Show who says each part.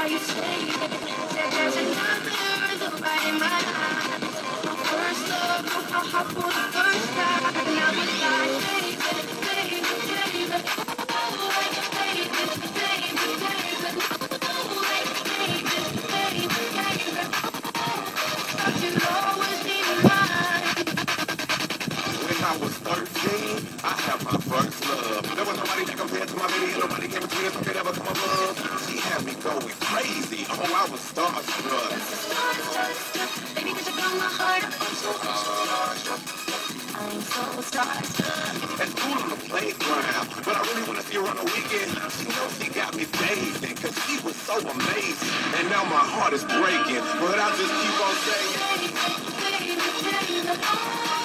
Speaker 1: you say that there's another look right in my eyes. First love, my heart for the first time. And I was like, baby, baby, baby. Oh, baby, baby, baby, baby. Oh, baby, baby, baby, baby. Thought you'd always be mine.
Speaker 2: When I was 13, I had my first love. There was nobody that compared to my baby, and nobody came between us who could ever come above. She had me going crazy. Oh, I was starstruck.
Speaker 1: Baby, cause you got my heart. I'm so starstruck. I'm so starstruck.
Speaker 2: At school on the playground, but I really want to see her on the weekend. She knows she got me dazing, cause she was so amazing. And now my heart is breaking, but I just keep on saying,
Speaker 1: Baby, baby, baby, oh.